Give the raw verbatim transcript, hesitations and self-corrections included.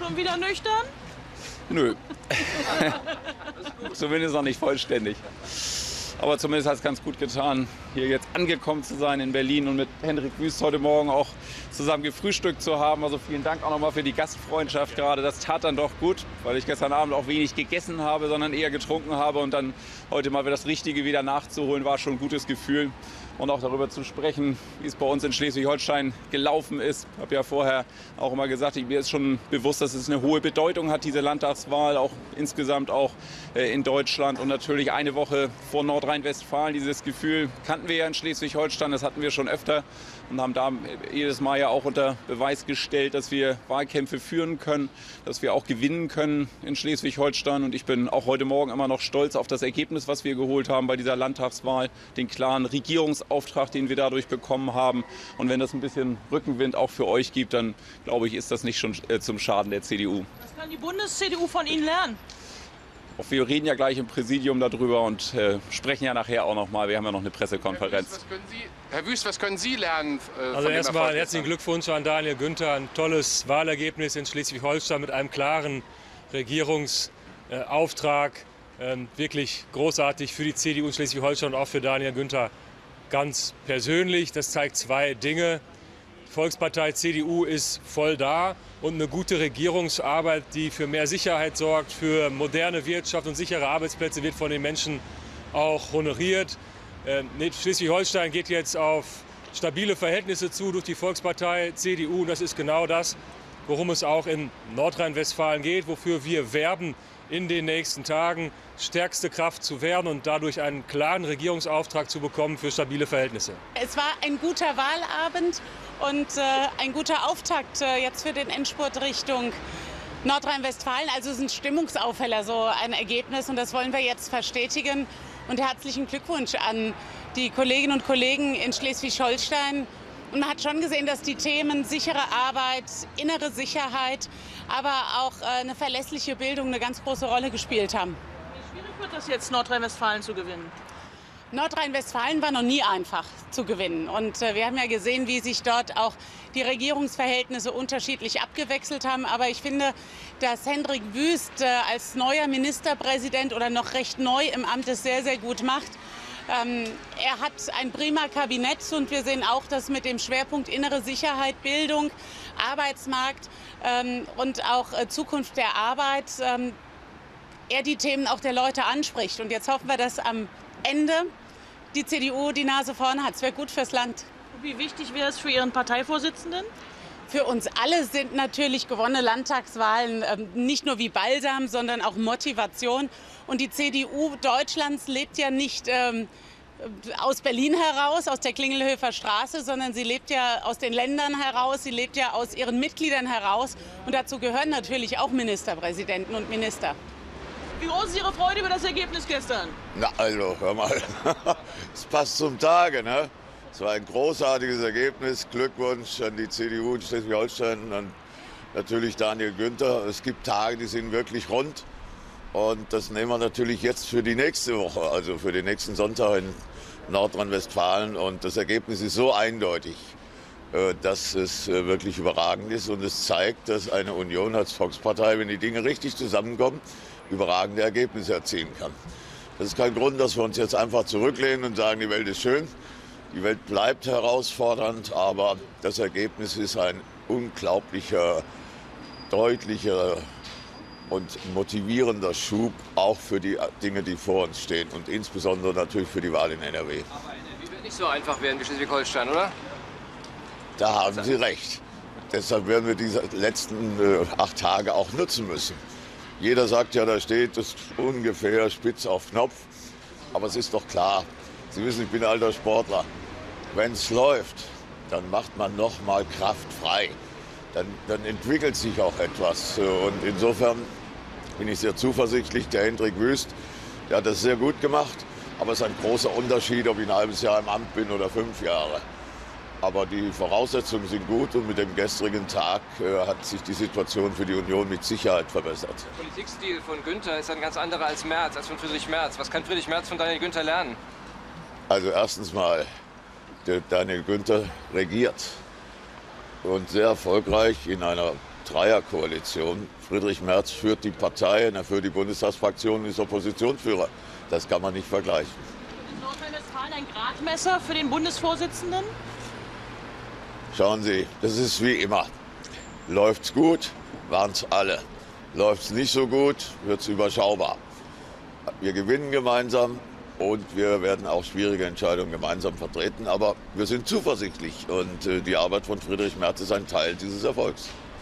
Schon wieder nüchtern? Nö. Zumindest noch nicht vollständig. Aber zumindest hat es ganz gut getan, hier jetzt angekommen zu sein in Berlin und mit Hendrik Wüst heute Morgen auch zusammen gefrühstückt zu haben. Also vielen Dank auch nochmal für die Gastfreundschaft gerade. Das tat dann doch gut, weil ich gestern Abend auch wenig gegessen habe, sondern eher getrunken habe. Und dann heute mal das Richtige wieder nachzuholen, war schon ein gutes Gefühl. Und auch darüber zu sprechen, wie es bei uns in Schleswig-Holstein gelaufen ist. Ich habe ja vorher auch immer gesagt, mir ist schon bewusst, dass es eine hohe Bedeutung hat, diese Landtagswahl, auch insgesamt auch in Deutschland. Und natürlich eine Woche vor Nordrhein-Westfalen, dieses Gefühl kannten wir ja in Schleswig-Holstein, das hatten wir schon öfter und haben da jedes Mal ja auch unter Beweis gestellt, dass wir Wahlkämpfe führen können, dass wir auch gewinnen können in Schleswig-Holstein. Und ich bin auch heute Morgen immer noch stolz auf das Ergebnis, was wir geholt haben bei dieser Landtagswahl, den klaren Regierungsauftrag, den wir dadurch bekommen haben. Und wenn das ein bisschen Rückenwind auch für euch gibt, dann glaube ich, ist das nicht schon zum Schaden der C D U. Was kann die Bundes-C D U von Ihnen lernen? Auch wir reden ja gleich im Präsidium darüber und äh, sprechen ja nachher auch noch mal. Wir haben ja noch eine Pressekonferenz. Herr Wüst, was können Sie, Herr Wüst, was können Sie lernen? Äh, also erstmal herzlichen Glückwunsch an Daniel Günther. Ein tolles Wahlergebnis in Schleswig-Holstein mit einem klaren Regierungsauftrag. Äh, ähm, wirklich großartig für die C D U in Schleswig-Holstein und auch für Daniel Günther ganz persönlich. Das zeigt zwei Dinge. Die Volkspartei C D U ist voll da und eine gute Regierungsarbeit, die für mehr Sicherheit sorgt, für moderne Wirtschaft und sichere Arbeitsplätze, wird von den Menschen auch honoriert. Schleswig-Holstein geht jetzt auf stabile Verhältnisse zu durch die Volkspartei C D U. Und das ist genau das, worum es auch in Nordrhein-Westfalen geht, wofür wir werben, in den nächsten Tagen stärkste Kraft zu werden und dadurch einen klaren Regierungsauftrag zu bekommen für stabile Verhältnisse. Es war ein guter Wahlabend und äh, ein guter Auftakt äh, jetzt für den Endspurt Richtung Nordrhein-Westfalen. Also es ist ein Stimmungsaufheller, so ein Ergebnis, und das wollen wir jetzt verstetigen. Und herzlichen Glückwunsch an die Kolleginnen und Kollegen in Schleswig-Holstein. Und man hat schon gesehen, dass die Themen sichere Arbeit, innere Sicherheit, aber auch eine verlässliche Bildung eine ganz große Rolle gespielt haben. Wie schwierig wird das jetzt, Nordrhein-Westfalen zu gewinnen? Nordrhein-Westfalen war noch nie einfach zu gewinnen. Und wir haben ja gesehen, wie sich dort auch die Regierungsverhältnisse unterschiedlich abgewechselt haben. Aber ich finde, dass Hendrik Wüst als neuer Ministerpräsident oder noch recht neu im Amt es sehr, sehr gut macht. Ähm, er hat ein prima Kabinett und wir sehen auch, dass mit dem Schwerpunkt innere Sicherheit, Bildung, Arbeitsmarkt ähm, und auch äh, Zukunft der Arbeit ähm, er die Themen auch der Leute anspricht. Und jetzt hoffen wir, dass am Ende die C D U die Nase vorne hat. Es wäre gut fürs Land. Wie wichtig wäre es für Ihren Parteivorsitzenden? Für uns alle sind natürlich gewonnene Landtagswahlen ähm, nicht nur wie Balsam, sondern auch Motivation. Und die C D U Deutschlands lebt ja nicht ähm, aus Berlin heraus, aus der Klingelhöfer Straße, sondern sie lebt ja aus den Ländern heraus, sie lebt ja aus ihren Mitgliedern heraus. Und dazu gehören natürlich auch Ministerpräsidenten und Minister. Wie groß ist Ihre Freude über das Ergebnis gestern? Na also, hör mal, es passt zum Tage, ne? Es war ein großartiges Ergebnis. Glückwunsch an die C D U in Schleswig-Holstein und an natürlich Daniel Günther. Es gibt Tage, die sind wirklich rund. Und das nehmen wir natürlich jetzt für die nächste Woche, also für den nächsten Sonntag in Nordrhein-Westfalen. Und das Ergebnis ist so eindeutig, dass es wirklich überragend ist. Und es zeigt, dass eine Union als Volkspartei, wenn die Dinge richtig zusammenkommen, überragende Ergebnisse erzielen kann. Das ist kein Grund, dass wir uns jetzt einfach zurücklehnen und sagen, die Welt ist schön. Die Welt bleibt herausfordernd, aber das Ergebnis ist ein unglaublicher, deutlicher und motivierender Schub, auch für die Dinge, die vor uns stehen und insbesondere natürlich für die Wahl in N R W. Aber N R W wird nicht so einfach werden wie Schleswig-Holstein, oder? Da haben Sie recht. Deshalb werden wir diese letzten äh, acht Tage auch nutzen müssen. Jeder sagt ja, da steht es ungefähr spitz auf Knopf. Aber es ist doch klar, Sie wissen, ich bin ein alter Sportler. Wenn es läuft, dann macht man noch mal Kraft frei. Dann, dann entwickelt sich auch etwas. Und insofern bin ich sehr zuversichtlich. Der Hendrik Wüst, der hat das sehr gut gemacht. Aber es ist ein großer Unterschied, ob ich ein halbes Jahr im Amt bin oder fünf Jahre. Aber die Voraussetzungen sind gut und mit dem gestrigen Tag äh, hat sich die Situation für die Union mit Sicherheit verbessert. Der Politikstil von Günther ist ein ganz anderer als Merz, als von Friedrich Merz. Was kann Friedrich Merz von Daniel Günther lernen? Also erstens mal, der Daniel Günther regiert und sehr erfolgreich in einer Dreierkoalition. Friedrich Merz führt die Partei, er führt die Bundestagsfraktion und ist Oppositionsführer. Das kann man nicht vergleichen. Ist Nordrhein-Westfalen ein Gradmesser für den Bundesvorsitzenden? Schauen Sie, das ist wie immer. Läuft's gut, waren's alle. Läuft's nicht so gut, wird's überschaubar. Wir gewinnen gemeinsam und wir werden auch schwierige Entscheidungen gemeinsam vertreten. Aber wir sind zuversichtlich und die Arbeit von Friedrich Merz ist ein Teil dieses Erfolgs.